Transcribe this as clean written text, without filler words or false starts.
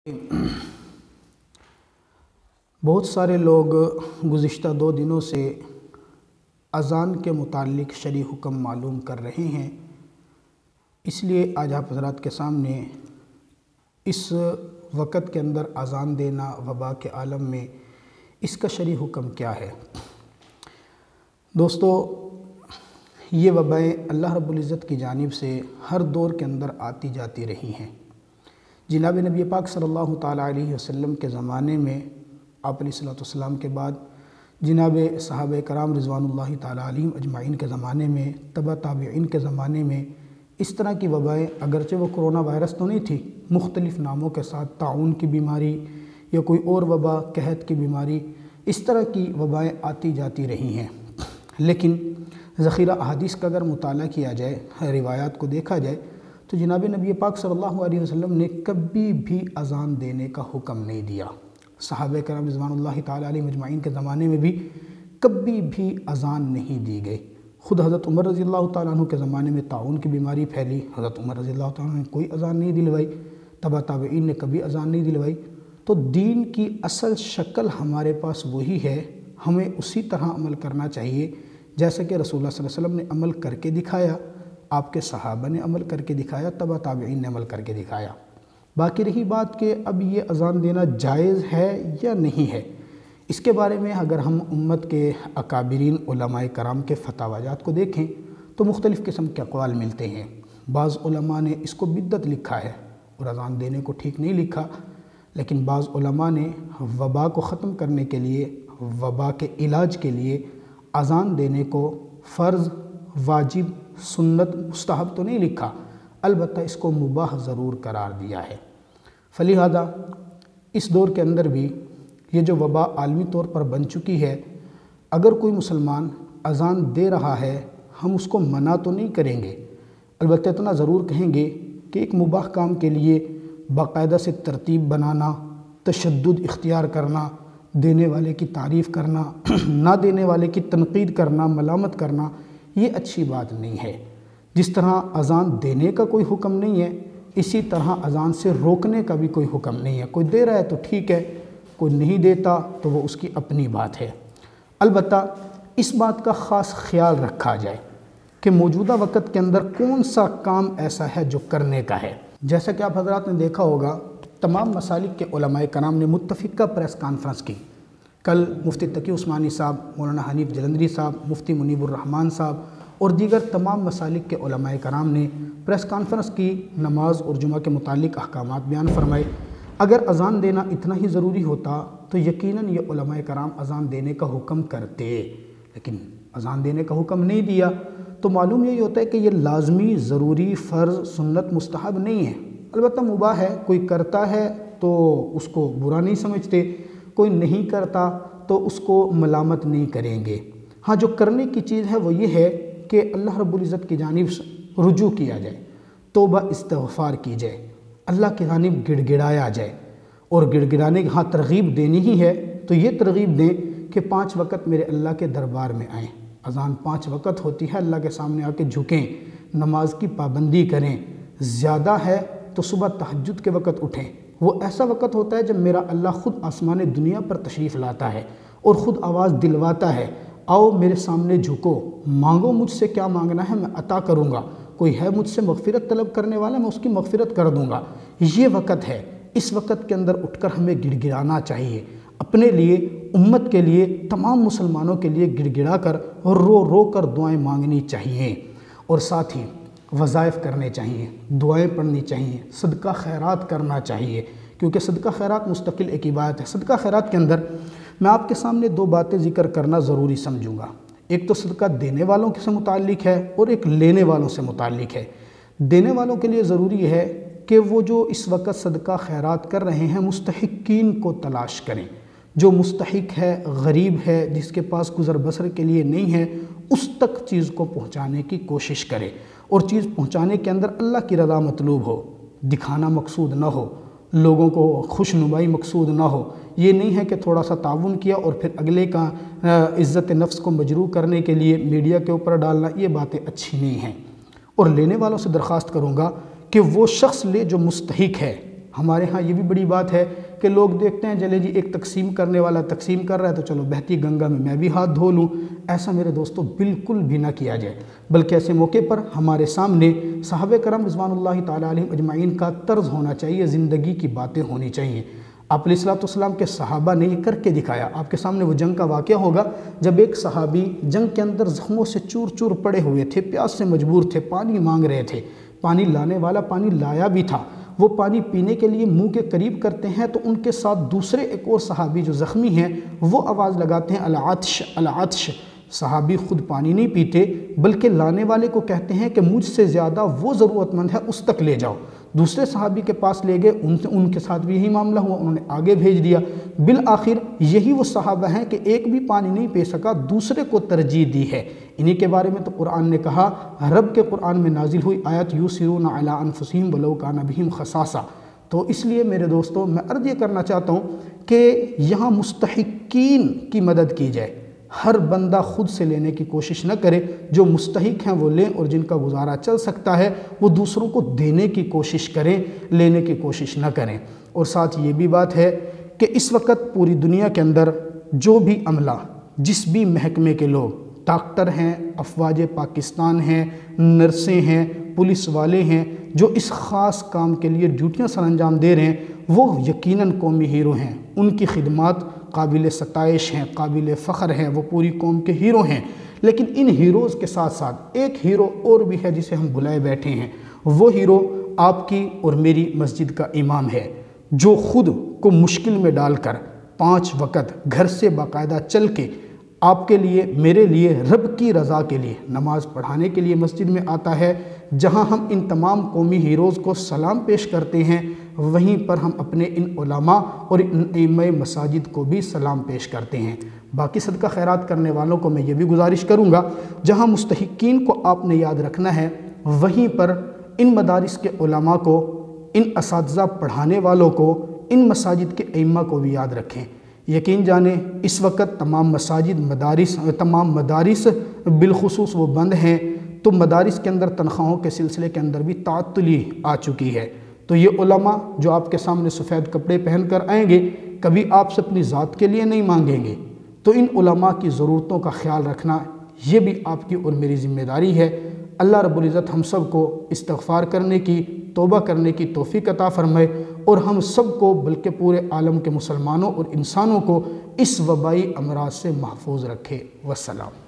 بہت سارے لوگ گزشتہ 2 دنوں سے اذان کے متعلق شرعی حکم معلوم کر رہے ہیں، اس لیے آج آپ حضرات کے سامنے اس وقت کے اندر اذان دینا وبا کے عالم میں اس کا شرعی حکم کیا ہے۔ دوستو، یہ وبائیں اللہ رب العزت کی جانب سے ہر دور کے اندر آتی جاتی رہی ہیں۔ جناب نبی پاک صلی اللہ تعالیٰ علیہ وسلم کے زمانے میں، آپ علیہ السلام کے بعد جناب صحابہ کرام رضوان اللہ تعالیٰ علیہم اجمعین کے زمانے میں، تبع تابعین کے زمانے میں اس طرح کی وبائیں، اگرچہ وہ کرونا وائرس تو نہیں تھی، مختلف ناموں کے ساتھ طاعون کی بیماری یا کوئی اور وبا، قحط کی بیماری، اس طرح کی وبائیں آتی جاتی رہی ہیں۔ لیکن ذخیرہ احادیث کا اگر مطالعہ کیا جائے، روایات کو دیکھا جائے، تو جناب نبی پاک صلی اللہ علیہ وسلم نے کبھی بھی اذان دینے کا حکم نہیں دیا۔ صحابہ کرام رضوان اللہ تعالیٰ علیہ مجمعین کے زمانے میں بھی کبھی بھی اذان نہیں دی گئی۔ خود حضرت عمر رضی اللہ تعالیٰ عنہ کے زمانے میں طاعون کی بیماری پھیلی، حضرت عمر رضی اللہ تعالیٰ عنہ نے کوئی اذان نہیں دلوائی، تبع تابعین نے کبھی اذان نہیں دلوائی۔ تو دین کی اصل شکل ہمارے پاس وہی ہے، ہمیں اسی طرح عمل کرنا چاہیے جیسا کہ رسول اللہ صلی اللہ علیہ وسلم نے عمل کر کے دکھایا، آپ کے صحابہ نے عمل کر کے دکھایا، تبع تابعین نے عمل کر کے دکھایا۔ باقی رہی بات کہ اب یہ اذان دینا جائز ہے یا نہیں ہے، اس کے بارے میں اگر ہم امت کے اکابرین علماء کرام کے فتاویات کو دیکھیں تو مختلف قسم کے اقوال ملتے ہیں۔ بعض علماء نے اس کو بدعت لکھا ہے اور اذان دینے کو ٹھیک نہیں لکھا، لیکن بعض علماء نے وبا کو ختم کرنے کے لیے، وبا کے علاج کے لیے اذان دینے کو فرض، واجب، سنت، مستحب تو نہیں لکھا، البتہ اس کو مباح ضرور قرار دیا ہے۔ فلہذا اس دور کے اندر بھی یہ جو وبا عالمی طور پر بن چکی ہے، اگر کوئی مسلمان اذان دے رہا ہے، ہم اس کو منع تو نہیں کریں گے، البتہ اتنا ضرور کہیں گے کہ ایک مباح کام کے لیے باقاعدہ سے ترتیب بنانا، تشدد اختیار کرنا، دینے والے کی تعریف کرنا، نہ دینے والے کی تنقید کرنا، ملامت کرنا، یہ اچھی بات نہیں ہے۔ جس طرح اذان دینے کا کوئی حکم نہیں ہے، اسی طرح اذان سے روکنے کا بھی کوئی حکم نہیں ہے۔ کوئی دے رہا ہے تو ٹھیک ہے، کوئی نہیں دیتا تو وہ اس کی اپنی بات ہے۔ البتہ اس بات کا خاص خیال رکھا جائے کہ موجودہ وقت کے اندر کون سا کام ایسا ہے جو کرنے کا ہے۔ جیسا کہ آپ حضرات نے دیکھا ہوگا، تمام مسالک کے علماء کرام نے متفقہ پریس کانفرنس کی۔ کل مفتی تقی عثمانی صاحب، مولانا حنیف جلندری صاحب، مفتی منیب الرحمن صاحب اور دیگر تمام مسالک کے علماء کرام نے پریس کانفرنس کی، نماز اور جمعہ کے متعلق احکامات بیان فرمائے۔ اگر اذان دینا اتنا ہی ضروری ہوتا تو یقیناً یہ علماء کرام اذان دینے کا حکم کرتے، لیکن اذان دینے کا حکم نہیں دیا تو معلوم یہی ہوتا ہے کہ یہ لازمی، ضروری، فرض، سنت، مستحب نہیں ہے، البتہ مباح ہے۔ کوئی کرتا ہے تو اس کو برا نہیں سمجھتے، کوئی نہیں کرتا تو اس کو ملامت نہیں کریں گے۔ ہاں، جو کرنے کی چیز ہے وہ یہ ہے کہ اللہ رب العزت کی جانب سے رجوع کیا جائے، توبہ استغفار کی جائے، اللہ کی جانب گڑ گڑایا جائے، اور گڑ گڑانے کی ہاں ترغیب دینی ہی ہے تو یہ ترغیب دیں کہ 5 وقت میرے اللہ کے دربار میں آئیں۔ اذان 5 وقت ہوتی ہے، اللہ کے سامنے آ کے جھکیں، نماز کی پابندی کریں، زیادہ ہے تو صبح تہجد کے وقت اٹھیں۔ وہ ایسا وقت ہوتا ہے جب میرا اللہ خود آسمان دنیا پر تشریف لاتا ہے اور خود آواز دلواتا ہے، آؤ میرے سامنے جھکو، مانگو مجھ سے کیا مانگنا ہے میں عطا کروں گا، کوئی ہے مجھ سے مغفرت طلب کرنے والا میں اس کی مغفرت کر دوں گا۔ یہ وقت ہے، اس وقت کے اندر اٹھ کر ہمیں گڑ گڑانا چاہیے، اپنے لیے، امت کے لیے، تمام مسلمانوں کے لیے گڑ گڑا کر اور رو رو کر دعائیں مانگنی چاہیے، اور ساتھ ہی وظائف کرنے چاہیے، دعائیں پڑھنی چاہیے، صدقہ خیرات کرنا چاہیے، کیونکہ صدقہ خیرات مستقل ایک عبادت ہے۔ صدقہ خیرات کے اندر میں آپ کے سامنے 2 باتیں ذکر کرنا ضروری سمجھوں گا۔ ایک تو صدقہ دینے والوں سے متعلق ہے اور ایک لینے والوں سے متعلق ہے۔ دینے والوں کے لیے ضروری ہے کہ وہ جو اس وقت صدقہ خیرات کر رہے ہیں، مستحقین کو تلاش کریں۔ جو مستحق ہے، غریب ہے، جس کے پاس گزر بسر کے لیے نہیں ہے، اس تک چیز کو پہنچانے کی کوشش کرے، اور چیز پہنچانے کے اندر اللہ کی رضا مطلوب ہو، دکھانا مقصود نہ ہو، لوگوں کو خوش نمائی مقصود نہ ہو۔ یہ نہیں ہے کہ تھوڑا سا تعاون کیا اور پھر اگلے کا عزت نفس کو مجروح کرنے کے لیے میڈیا کے اوپر ڈالنا، یہ باتیں اچھی نہیں ہیں۔ اور لینے والوں سے درخواست کروں گا کہ وہ شخص لے جو مستحق ہے، ہمارے ہاں یہ بھی بڑی بات ہے کہ لوگ دیکھتے ہیں چلے جی ایک تقسیم کرنے والا تقسیم کر رہا ہے تو چلو بہتی گنگا میں بھی ہاتھ دھو لوں۔ ایسا میرے دوستو بالکل بھی نہ کیا جائے، بلکہ ایسے موقع پر ہمارے سامنے صحابہ کرام رضوان اللہ تعالیٰ علیہم اجمعین کا طرز ہونا چاہیے، زندگی کی باتیں ہونی چاہیے۔ آپ علیہ الصلوۃ والسلام کے صحابہ نے یہ کر کے دکھایا۔ آپ کے سامنے وہ جنگ کا واقعہ ہوگا جب ایک صحابی جنگ کے اندر زخموں سے چور چور پڑے ہوئے تھے، پیاس سے مجبور تھے، پانی مانگ رہے تھے، پانی لانے والا پانی لایا بھی تھا، وہ پانی پینے کے لیے منہ کے قریب کرتے ہیں تو ان کے ساتھ دوسرے ایک اور صحابی جو زخمی ہیں وہ آواز لگاتے ہیں العطش العطش۔ صحابی خود پانی نہیں پیتے بلکہ لانے والے کو کہتے ہیں کہ مجھ سے زیادہ وہ ضرورت مند ہے، اس تک لے جاؤ۔ دوسرے صحابی کے پاس لے گئے، ان کے ساتھ بھی یہی معاملہ ہوا، انہوں نے آگے بھیج دیا۔ بالآخر یہی وہ صحابہ ہیں کہ ایک بھی پانی نہیں پی سکا، دوسرے کو ترجیح دی ہے۔ انہی کے بارے میں تو قرآن نے کہا، رب کے قرآن میں نازل ہوئی آیت یُؤْثِرُونَ عَلَىٰ أَنفُسِهِمْ وَلَوْ كَانَ بِهِمْ خَصَاصَةٌ۔ تو اس لیے میرے دوستو میں عرض یہ کرنا چاہتا ہوں کہ یہاں مستحقین کی مدد کی جائے، ہر بندہ خود سے لینے کی کوشش نہ کرے، جو مستحق ہیں وہ لیں اور جن کا گزارا چل سکتا ہے وہ دوسروں کو دینے کی کوشش کریں، لینے کی کوشش نہ کریں۔ اور ساتھ یہ بھی بات ہے کہ اس وقت پوری دنیا کے اندر جو بھی عملہ، جس بھی محکمے کے لوگ، ڈاکٹر ہیں، افواج پاکستان ہیں، نرسیں ہیں، پولیس والے ہیں، جو اس خاص کام کے لیے ڈیوٹیاں سر انجام دے رہے ہیں، وہ یقیناً قومی ہیرو ہیں۔ ان کی خدمات قابل ستائش ہیں، قابل فخر ہیں، وہ پوری قوم کے ہیرو ہیں۔ لیکن ان ہیروز کے ساتھ ساتھ ایک ہیرو اور بھی ہے جسے ہم بلائے بیٹھے ہیں۔ وہ ہیرو آپ کی اور میری مسجد کا امام ہے، جو خود کو مشکل میں ڈال کر 5 وقت گھر سے باقاعدہ چل کے آپ کے لیے، میرے لیے، رب کی رضا کے لیے نماز پڑھانے کے لیے مسجد میں آتا ہے۔ جہاں ہم ان تمام قومی ہیروز کو سلام پیش کرتے ہیں، وہیں پر ہم اپنے ان علماء اور ان ائمہ مساجد کو بھی سلام پیش کرتے ہیں۔ باقی صدقہ خیرات کرنے والوں کو میں یہ بھی گزارش کروں گا، جہاں مستحقین کو آپ نے یاد رکھنا ہے، وہیں پر ان مدارس کے علماء کو، ان اساتذہ پڑھانے والوں کو، ان مساجد کے ائمہ کو بھی یاد رکھیں۔ یقین جانیں اس وقت تمام مدارس بالخصوص وہ بند ہیں، تو مدارس کے اندر تنخواہوں کے سلسلے کے اندر بھی تعطلی آ چکی ہے۔ تو یہ علماء جو آپ کے سامنے سفید کپڑے پہن کر آئیں گے، کبھی آپ سے اپنی ذات کے لیے نہیں مانگیں گے، تو ان علماء کی ضرورتوں کا خیال رکھنا یہ بھی آپ کی اور میری ذمہ داری ہے۔ اللہ رب العزت ہم سب کو استغفار کرنے کی، توبہ کرنے کی توفیق عطا فرمائے، اور ہم سب کو بلکہ پورے عالم کے مسلمانوں اور انسانوں کو اس وبائی امراض سے محفوظ رکھے۔ والسلام۔